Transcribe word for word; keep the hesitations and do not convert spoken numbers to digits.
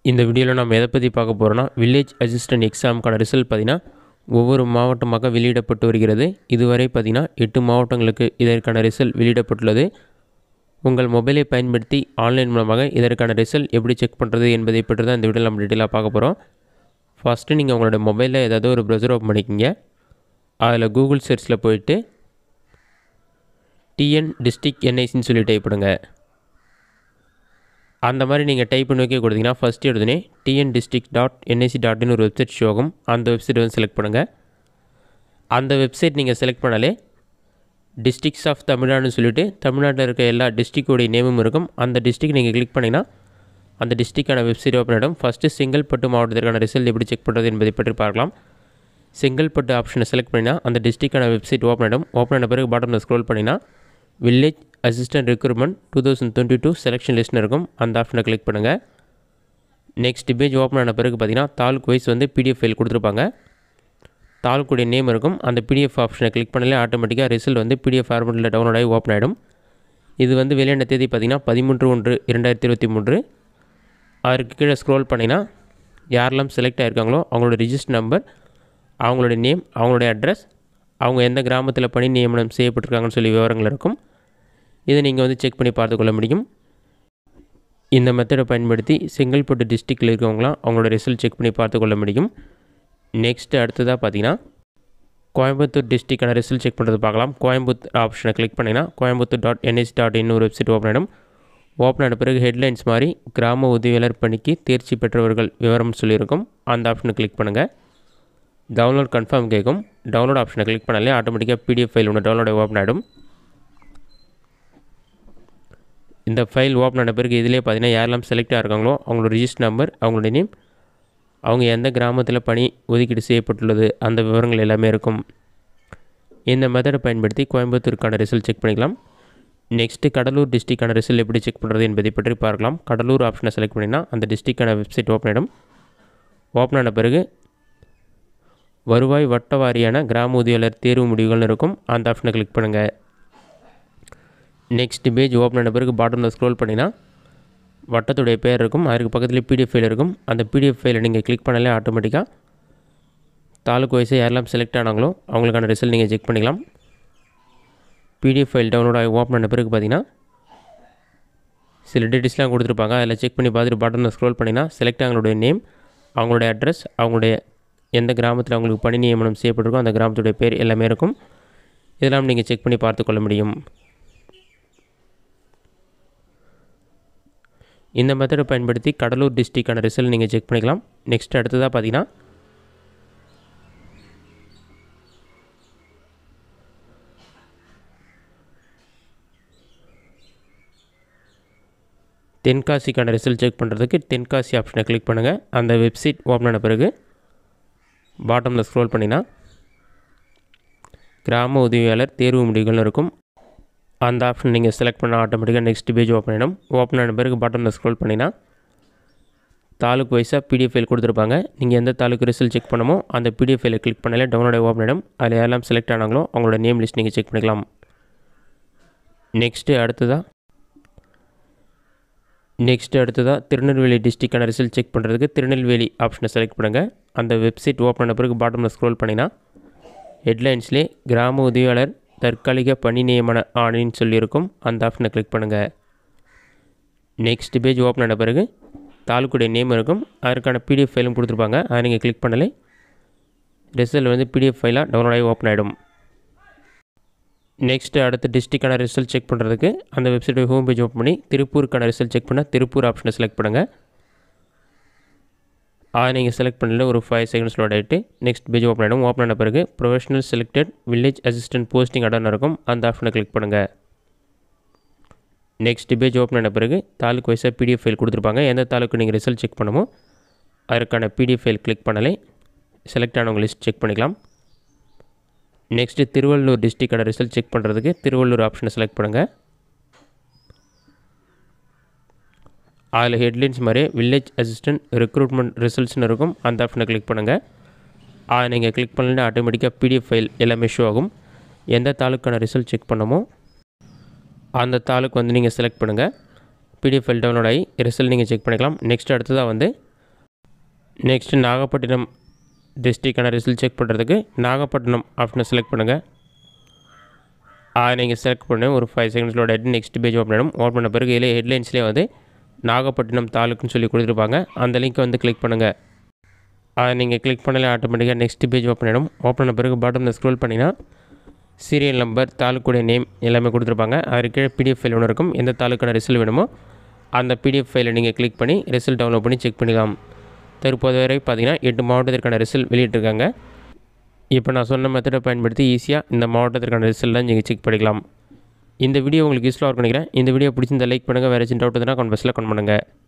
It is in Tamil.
இந்த வீடியோவில் நம்ம எதை பற்றி பார்க்க போகிறோன்னா வில்லேஜ் அசிஸ்டன்ட் எக்ஸாமுக்கான ரிசல்ட் பார்த்திங்கன்னா ஒவ்வொரு மாவட்டமாக வெளியிடப்பட்டு வருகிறது. இதுவரை பார்த்திங்கன்னா எட்டு மாவட்டங்களுக்கு இதற்கான ரிசல்ட் வெளியிடப்பட்டுள்ளது. உங்கள் மொபைலை பயன்படுத்தி ஆன்லைன் மூலமாக இதற்கான ரிசல்ட் எப்படி செக் பண்ணுறது என்பதை பற்றி தான் இந்த வீடியோவில் நம்ம டீட்டெயிலாக பார்க்க போகிறோம். ஃபஸ்ட்டு நீங்கள் உங்களோட மொபைலில் ஏதாவது ஒரு ப்ரௌசர் ஓப்பன் பண்ணிக்கிங்க. அதில் கூகுள் சர்ச்சில் போயிட்டு டிஎன் டிஸ்ட்ரிக்ட் என்ஐசின்னு சொல்லி டைப் பண்ணுங்க. அந்த மாதிரி நீங்கள் டைப் பண்ணி வைக்க கொடுத்தீங்கன்னா ஃபஸ்ட்டு எடுத்துனே TN district dot NIC dot in ஒரு வெப்சைட் ஷோ ஆகும். அந்த வெப்சைட் வந்து செலக்ட் பண்ணுங்கள். அந்த வெப்சைட் நீங்கள் செலக்ட் பண்ணாலே டிஸ்ட்ரிக்ஸ் ஆஃப் தமிழ்நாடுன்னு சொல்லிவிட்டு தமிழ்நாட்டில் இருக்க எல்லா டிஸ்ட்ரிக்டோடைய நேமும் இருக்கும். அந்த டிஸ்ட்ரிக்ட் நீங்கள் கிளிக் பண்ணிங்கன்னா அந்த டிஸ்ட்ரிக்டான வெப்சைட் ஓப்பன் ஆகிடும். ஃபஸ்ட்டு செங்கல்பட்டு மாவட்டத்திற்கான ரிசல்ட் எப்படி செக் பண்ணுறது என்பதை பற்றி பார்க்கலாம். செங்கல்பட்டு ஆப்ஷனை செலக்ட் பண்ணினா அந்த டிஸ்ட்ரிக்டான வெப்சைட் ஓப்பன் ஆகிடும். ஓப்பன் ஆன பிறகு பாட்டமில் ஸ்க்ரோல் பண்ணினா village assistant recruitment two thousand twenty two selection லிஸ்ட்னு இருக்கும். அந்த ஆப்ஷனை கிளிக் பண்ணுங்கள். நெக்ஸ்ட் பேஜ் ஓப்பன் ஆன பிறகு பார்த்தீங்கன்னா தாலுக் வைஸ் வந்து பிடிஎஃப் ஃபைல் கொடுத்துருப்பாங்க. தாலுக்குடைய நேம் இருக்கும். அந்த பிடிஎஃப் ஆப்ஷனை கிளிக் பண்ணாலே ஆட்டோமேட்டிக்காக ரிசல்ட் வந்து பிடிஎஃப் ஃபார்மெட்டில் டவுன்லோட் ஆகி ஓப்பன் ஆகிடும். இது வந்து வெளியான தேதி பார்த்திங்கன்னா பதிமூன்று ஒன்று இரண்டாயிரத்தி இருபத்தி மூன்று. அதற்கு கீழே ஸ்க்ரோல் பண்ணிங்கன்னா யாரெல்லாம் செலக்ட் ஆகிருக்காங்களோ அவங்களோட ரிஜிஸ்டர் நம்பர், அவங்களுடைய நேம், அவங்களுடைய அட்ரஸ், அவங்க எந்த கிராமத்தில் பணி நியமனம் செய்யப்பட்டிருக்காங்கன்னு சொல்லி விவரங்கள் இருக்கும். இதை நீங்கள் வந்து செக் பண்ணி பார்த்துக்கொள்ள முடியும். இந்த மெத்தடை பயன்படுத்தி செங்கல்பட்டு டிஸ்ட்ரிக்டில் இருக்கவங்களாம் அவங்களோட ரிசல்ட் செக் பண்ணி பார்த்துக்கொள்ள முடியும். நெக்ஸ்ட்டு அடுத்ததாக பார்த்தீங்கன்னா கோயம்புத்தூர் டிஸ்ட்ரிக்டான ரிசல்ட் செக் பண்ணுறது பார்க்கலாம். கோயம்புத்தூர் ஆப்ஷனை கிளிக் பண்ணிங்கன்னா Coimbatore dot NSC dot in ஒரு வெப்சைட் ஓப்பன் ஆகிடும். ஓப்பன் ஆன பிறகு ஹெட்லைன்ஸ் மாதிரி கிராம உதவியாளர் பணிக்கு தேர்ச்சி பெற்றவர்கள் விவரம் சொல்லியிருக்கும். அந்த ஆப்ஷனை கிளிக் பண்ணுங்கள். டவுன்லோட் கன்ஃபார்ம் கேட்கும். டவுன்லோட் ஆப்ஷனை கிளிக் பண்ணாலே ஆட்டோமேட்டிக்காக பிடிஎஃப் ஃபைல் ஒன்று டவுன்லோட் ஓப்பன் ஆகிடும். இந்த ஃபைல் ஓப்பன் ஆன பிறகு இதிலே பார்த்தீங்கன்னா யாரெல்லாம் செலக்ட் ஆகிருக்காங்களோ அவங்களோட ரிஜிஸ்டர் நம்பர், அவங்களுடைய நேம், அவங்க எந்த கிராமத்தில் பணி ஒதுக்கீடு செய்யப்பட்டுள்ளது அந்த விவரங்கள் எல்லாமே இருக்கும். இந்த மெத்தடை பயன்படுத்தி கோயம்புத்தூருக்கான ரிசல்ட் செக் பண்ணிக்கலாம். நெக்ஸ்ட்டு கடலூர் டிஸ்ட்ரிக்டான ரிசல்ட் எப்படி செக் பண்ணுறது என்பதை பற்றி பார்க்கலாம். கடலூர் ஆப்ஷனை செலக்ட் பண்ணிங்கன்னா அந்த டிஸ்ட்ரிக்டான வெப்சைட் ஓப்பன் ஆகிடும். ஓப்பன் ஆன பிறகு வருவாய் வட்ட வாரியான கிராம உதவியாளர் தேர்வு முடிவுகள்னு இருக்கும். அந்த ஆப்ஷனை கிளிக் பண்ணுங்கள். நெக்ஸ்ட் பேஜ் ஓப்பன் ஆன பிறகு பாட்டமில் ஸ்க்ரோல் பண்ணினா வட்டத்துடைய பேர் இருக்கும். அதுக்கு பக்கத்தில் பிடிஎஃப் ஃபைல் இருக்கும். அந்த பிடிஎஃப் ஃபைலை நீங்கள் கிளிக் பண்ணாலே ஆட்டோமேட்டிக்காக தாலுக்கு வைஸாக யாரெல்லாம் செலக்ட் ஆனாங்களோ அவங்களுக்கான ரிசல்ட் நீங்கள் செக் பண்ணிக்கலாம். பிடிஎஃப் ஃபைல் டவுன்லோட் ஆகி ஓப்பன் ஆன பிறகு பார்த்தீங்கன்னா சில டீட்டெயில்ஸ்லாம் கொடுத்துருப்பாங்க. அதில் செக் பண்ணி பார்த்துட்டு பாட்டமில் ஸ்க்ரோல் பண்ணினா செலக்ட் ஆனவங்களுடைய நேம், அவங்களுடைய அட்ரஸ், அவங்களுடைய எந்த கிராமத்தில் அவங்களுக்கு பணி நியமனம் செய்யப்பட்டிருக்கோ அந்த கிராமத்துடைய பேர் எல்லாமே இருக்கும். இதெல்லாம் நீங்கள் செக் பண்ணி பார்த்துக்கொள்ள முடியும். இந்த மெத்தடை பயன்படுத்தி கடலூர் டிஸ்ட்ரிக்டான ரிசல்ட் நீங்கள் செக் பண்ணிக்கலாம். நெக்ஸ்ட் அடுத்ததாக பார்த்தீங்கன்னா தென்காசிக்கான ரிசல்ட் செக் பண்ணுறதுக்கு தென்காசி ஆப்ஷனை கிளிக் பண்ணுங்கள். அந்த வெப்சைட் ஓப்பன் ஆன பிறகு பாட்டமில் ஸ்க்ரோல் பண்ணினா கிராம உதவியாளர் தேர்வு முடிவுகள்னு இருக்கும். அந்த ஆப்ஷன் நீங்கள் செலக்ட் பண்ணால் ஆட்டோமேட்டிக்காக நெக்ஸ்ட் பேஜ் ஓப்பன் ஆகிடும். ஓப்பன் ஆன பிறகு பாட்டமில் ஸ்க்ரோல் பண்ணினா தாலுக்கு வைஸாக பிடிஎஃப் ஃபைல் கொடுத்துருப்பாங்க. நீங்கள் எந்த தாலுக்கு ரிசல்ட் செக் பண்ணமோ அந்த பிடிஎஃப் ஃபைலை கிளிக் பண்ணாலே டவுன்லோட் ஓப்பன் ஆகிடும். அதில் யாரெல்லாம் செலக்ட் ஆனாங்களோ அவங்களோட நேம் லிஸ்ட் நீங்கள் செக் பண்ணிக்கலாம். நெக்ஸ்ட்டு அடுத்ததாக நெக்ஸ்ட்டு அடுத்ததாக திருநெல்வேலி டிஸ்ட்ரிக்டான ரிசல்ட் செக் பண்ணுறதுக்கு திருநெல்வேலி ஆப்ஷனை செலக்ட் பண்ணுங்கள். அந்த வெப்சைட் ஓப்பன் ஆன பிறகு பாட்டமில் ஸ்க்ரோல் பண்ணினா ஹெட்லைன்ஸ்லேயே கிராம உதவியாளர் தற்காலிக பணி நியமன ஆணைன்னு சொல்லியிருக்கும். அந்த ஆப்ஷனை கிளிக் பண்ணுங்கள். நெக்ஸ்ட் பேஜ் ஓப்பன் ஆன பிறகு தாலுக்குடைய நேம் இருக்கும். அதற்கான பிடிஎஃப் ஃபைலும் கொடுத்துருப்பாங்க. அதை நீங்கள் கிளிக் பண்ணலே ரிசல்ட் வந்து பிடிஎஃப் ஃபைலாக டவுன்லோட் ஆகி ஓப்பன் ஆகிடும். நெக்ஸ்ட்டு அடுத்த டிஸ்ட்ரிக்டான ரிசல்ட் செக் பண்ணுறதுக்கு அந்த வெப்சைட் ஹோம் பேஜ் ஓப்பன் பண்ணி திருப்பூருக்கான ரிசல்ட் செக் பண்ணால் திருப்பூர் ஆப்ஷனை செலக்ட் பண்ணுங்கள். அதை நீங்கள் செலக்ட் பண்ணல ஒரு ஃபைவ் செகண்ட்ஸ் லோட் ஆகிட்டு நெக்ஸ்ட் பேஜ் ஓப்பன் ஆகிடும். ஓப்பன் ஆன பிறகு professional selected village assistant posting அடன் இருக்கும். அந்த ஆப்ஷனை கிளிக் பண்ணுங்கள். நெக்ஸ்ட் பேஜ் ஓப்பன் ஆன பிறகு தாலுக்கு வைஸாக பிடிஎஃப் ஃபைல் கொடுத்துருப்பாங்க. எந்த தாலுக்கு நீங்கள் ரிசல்ட் செக் பண்ணுமோ அதற்கான பிடிஎஃப் ஃபைல் கிளிக் பண்ணாலே செலக்ட் ஆனவங்க லிஸ்ட் செக் பண்ணிக்கலாம். நெக்ஸ்ட்டு திருவள்ளூர் டிஸ்ட்ரிக்டோட ரிசல்ட் செக் பண்ணுறதுக்கு திருவள்ளூர் ஆப்ஷனை செலக்ட் பண்ணுங்கள். அதில் ஹெட்லைன்ஸ் மாதிரி வில்லேஜ் அசிஸ்டன்ட் ரெக்ரூட்மெண்ட் ரிசல்ட்ஸ்னு இருக்கும். அந்த ஆப்ஷனை கிளிக் பண்ணுங்கள். அதை நீங்கள் கிளிக் பண்ணலன்னா ஆட்டோமேட்டிக்காக பிடிஎஃப் ஃபைல் எல்லாமே ஷோ ஆகும். எந்த தாலுக்கான ரிசல்ட் செக் பண்ணமோ அந்த தாலுக்கு வந்து நீங்கள் செலக்ட் பண்ணுங்கள். பிடிஎஃப் ஃபைல் டவுன்லோட் ஆகி ரிசல்ட் நீங்கள் செக் பண்ணிக்கலாம். நெக்ஸ்ட் அடுத்ததாக வந்து நெக்ஸ்ட்டு நாகப்பட்டினம் டிஸ்ட்ரிக்டான ரிசல்ட் செக் பண்ணுறதுக்கு நாகப்பட்டினம் ஆப்ஷனை செலக்ட் பண்ணுங்கள். அதை நீங்கள் செலக்ட் பண்ணி ஒரு ஃபைவ் செகண்ட்ஸில் ஆகிட்டு நெக்ஸ்ட் பேஜ் ஓப்பன் ஆகிடும். ஓப்பன் பண்ண பிறகு இதில் ஹெட்லைன்ஸ்லேயே வந்து நாகப்பட்டினம் தாலுக்குன்னு சொல்லி கொடுத்துருப்பாங்க. அந்த லிங்க்கை வந்து கிளிக் பண்ணுங்கள். அதை நீங்கள் கிளிக் பண்ணாலே ஆட்டோமேட்டிக்காக நெக்ஸ்ட் பேஜ் ஓப்பன் ஆகிடும். ஓப்பன் பண்ண பிறகு பாட்டமில் ஸ்க்ரோல் பண்ணிங்கன்னா சீரியல் நம்பர், தாலுக்குடைய நேம் எல்லாமே கொடுத்துருப்பாங்க. அது கீழே பிடிஎஃப் ஃபைல் ஒன்று இருக்கும். எந்த தாலுக்கான ரிசல்ட் வேணுமோ அந்த பிடிஎஃப் ஃபைலை நீங்கள் கிளிக் பண்ணி ரிசல்ட் டவுன்லோட் பண்ணி செக் பண்ணிக்கலாம். தற்போது வரை பார்த்தீங்கன்னா எட்டு மாவட்டத்திற்கான ரிசல்ட் வெளியிட்டிருக்காங்க. இப்போ நான் சொன்ன மெத்தடை பயன்படுத்தி ஈஸியாக இந்த மாவட்டத்திற்கான ரிசல்ட்லாம் நீங்கள் செக் பண்ணிக்கலாம். இந்த வீடியோ உங்களுக்கு யூஸ்ஃபுல்லாக இருக்கும் நினைக்கிறேன். இந்த வீடியோ பிடிச்சிருந்தா லைக் பண்ணுங்கள். வேறு ஏதாச்சும் டவுட் இருந்தால் கமெண்ட் பாக்ஸில் கமெண்ட் பண்ணுங்கள்.